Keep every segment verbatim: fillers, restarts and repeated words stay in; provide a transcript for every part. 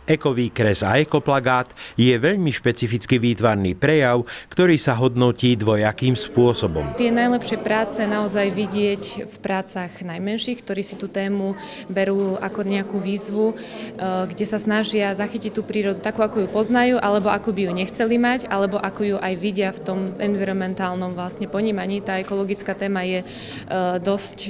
Ekovýkres a ekoplagát je veľmi špecificky výtvarný prejav, ktorý sa hodnotí dvojakým spôsobom. Tie najlepšie práce naozaj vidieť v prácach najmenších, ktorí si tú tému berú ako nejakú výzvu, kde sa snažia zachytiť tú prírodu takú, ako ju poznajú, alebo ako by ju nechceli mať, alebo ako ju aj vidia v tom environmentálnom vlastne ponímaní. Tá ekologická téma je dosť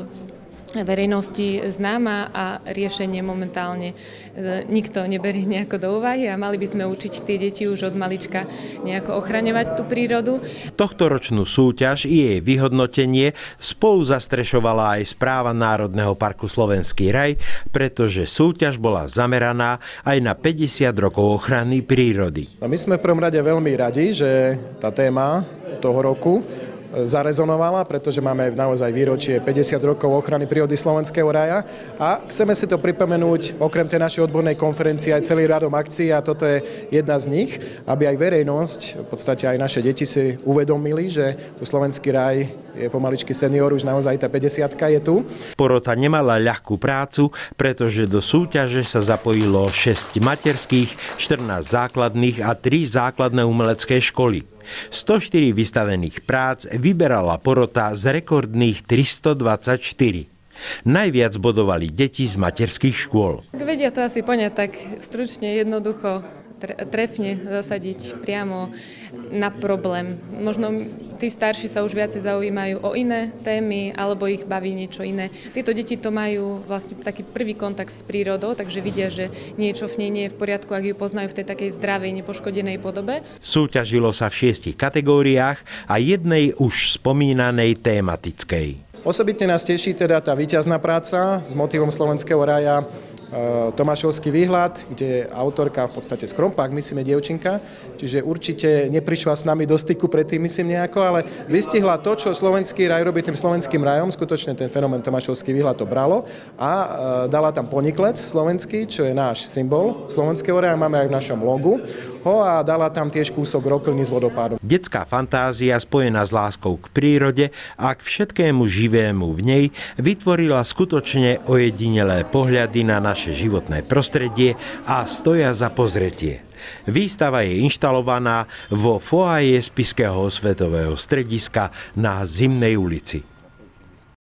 verejnosti známa a riešenie momentálne nikto neberie nejako do úvahy a mali by sme učiť tie deti už od malička nejako ochraňovať tú prírodu. Tohtoročnú súťaž i jej vyhodnotenie spolu zastrešovala aj správa Národného parku Slovenský raj, pretože súťaž bola zameraná aj na päťdesiat rokov ochrany prírody. A my sme v prvom rade veľmi radi, že tá téma toho roku zarezonovala, pretože máme naozaj výročie päťdesiat rokov ochrany prírody Slovenského raja a chceme si to pripomenúť okrem tej našej odbornej konferencie aj celý radom akcií a toto je jedna z nich, aby aj verejnosť, v podstate aj naše deti si uvedomili, že u Slovenský raj je pomaličky senior, už naozaj tá päťdesiatka je tu. Porota nemala ľahkú prácu, pretože do súťaže sa zapojilo šesť materských, štrnásť základných a tri základné umelecké školy. stoštyri vystavených prác vyberala porota z rekordných tristodvadsaťštyri. Najviac bodovali deti z materských škôl. Vedia to asi poňať tak stručne, jednoducho, trefne zasadiť priamo na problém. Možno tí starší sa už viacej zaujímajú o iné témy alebo ich baví niečo iné. Títo deti to majú vlastne taký prvý kontakt s prírodou, takže vidia, že niečo v nej nie je v poriadku, ak ju poznajú v tej takej zdravej, nepoškodenej podobe. Súťažilo sa v šiestich kategóriách a jednej už spomínanej tematickej. Osobitne nás teší teda tá víťazná práca s motívom Slovenského raja Tomášovský výhľad, kde je autorka v podstate z Krompák, myslím, je dievčinka, čiže určite neprišla s nami do styku predtým, myslím nejako, ale vystihla to, čo Slovenský raj robí tým slovenským rajom, skutočne ten fenomén Tomášovský výhľad to bralo a dala tam poniklec slovenský, čo je náš symbol Slovenského raja, máme aj v našom logu, ho a dala tam tiež kúsok rokliny z vodopádu. Detská fantázia spojená s láskou k prírode a k všetkému živému v nej vytvorila skutočne ojedinelé pohľady na naše životné prostredie a stoja za pozretie. Výstava je inštalovaná vo foaje Spišského osvetového strediska na Zimnej ulici.